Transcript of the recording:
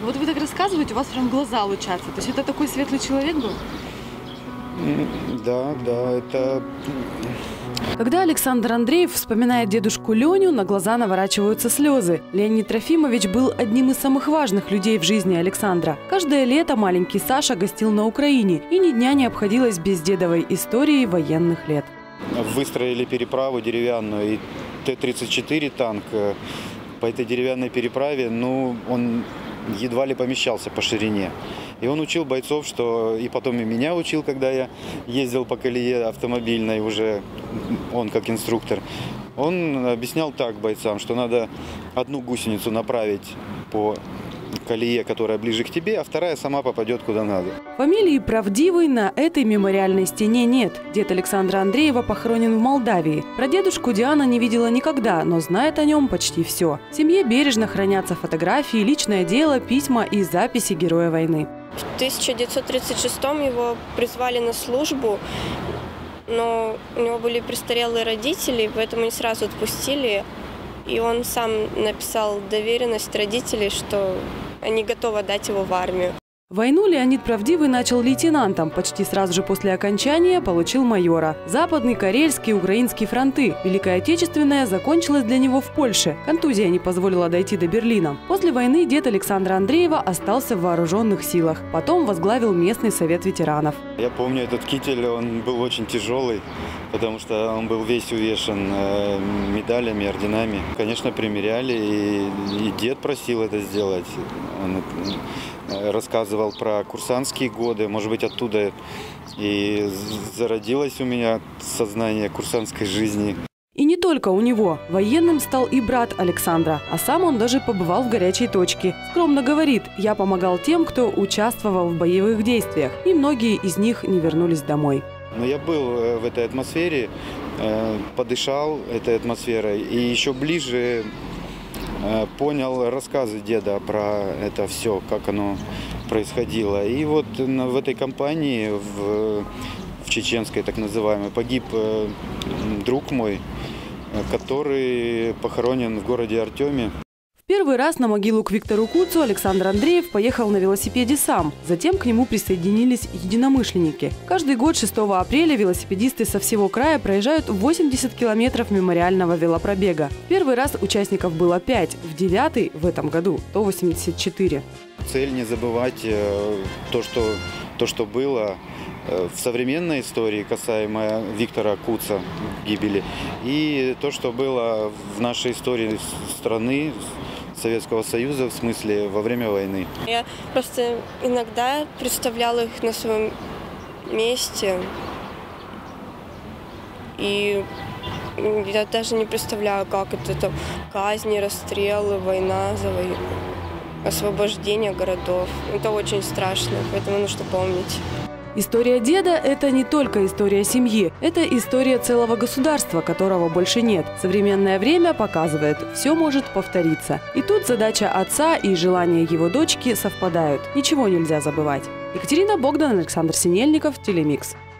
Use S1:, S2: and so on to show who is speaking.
S1: Вот вы так рассказываете, у вас прям глаза лучатся. То есть это такой светлый человек был?
S2: Да, это...
S3: Когда Александр Андреев вспоминает дедушку Леню, на глаза наворачиваются слезы. Леонид Трофимович был одним из самых важных людей в жизни Александра. Каждое лето маленький Саша гостил на Украине, и ни дня не обходилось без дедовой истории военных лет.
S2: Выстроили переправу деревянную, и Т-34 танк по этой деревянной переправе, он едва ли помещался по ширине. И он учил бойцов, и потом и меня учил, когда я ездил по колее автомобильной, уже он как инструктор. Он объяснял так бойцам, что надо одну гусеницу направить по колее, которая ближе к тебе, а вторая сама попадет куда надо.
S3: Фамилии правдивой на этой мемориальной стене нет. Дед Александра Андреева похоронен в Молдавии. Про дедушку Диана не видела никогда, но знает о нем почти все. В семье бережно хранятся фотографии, личное дело, письма и записи героя войны.
S4: В 1936-м его призвали на службу, но у него были престарелые родители, поэтому не сразу отпустили. И он сам написал доверенность родителей, что они готовы дать его в армию.
S3: Войну Леонид Правдивый начал лейтенантом. Почти сразу же после окончания получил майора. Западный, Карельский, Украинский фронты. Великая Отечественная закончилась для него в Польше. Контузия не позволила дойти до Берлина. После войны дед Александра Андреева остался в вооруженных силах. Потом возглавил местный совет ветеранов.
S2: Я помню, этот китель, он был очень тяжелый, потому что он был весь увешан медалями, орденами. Конечно, примеряли, и дед просил это сделать. Он рассказывал про курсантские годы, может быть, оттуда и зародилось у меня сознание курсантской жизни.
S3: И не только у него. Военным стал и брат Александра, а сам он даже побывал в горячей точке. Скромно говорит: я помогал тем, кто участвовал в боевых действиях, и многие из них не вернулись домой.
S2: Но я был в этой атмосфере, подышал этой атмосферой и еще ближе понял рассказы деда про это все, как оно происходило. И вот в этой кампании, в чеченской так называемой, погиб друг мой, который похоронен в городе Артеме.
S3: В первый раз на могилу к Виктору Куцу Александр Андреев поехал на велосипеде сам. Затем к нему присоединились единомышленники. Каждый год 6 апреля велосипедисты со всего края проезжают 80 километров мемориального велопробега. В первый раз участников было 5, в 9-й в этом году – 184.
S2: Цель не забывать то, что было в современной истории, касаемо Виктора Куца, гибели, и то, что было в нашей истории страны, Советского Союза, в смысле, во время войны.
S4: Я просто иногда представляла их на своем месте, и я даже не представляю, как это казни, расстрелы, война, освобождение городов. Это очень страшно, поэтому нужно помнить.
S3: История деда – это не только история семьи. Это история целого государства, которого больше нет. Современное время показывает – все может повториться. И тут задача отца и желания его дочки совпадают. Ничего нельзя забывать. Екатерина Богдан, Александр Синельников, Телемикс.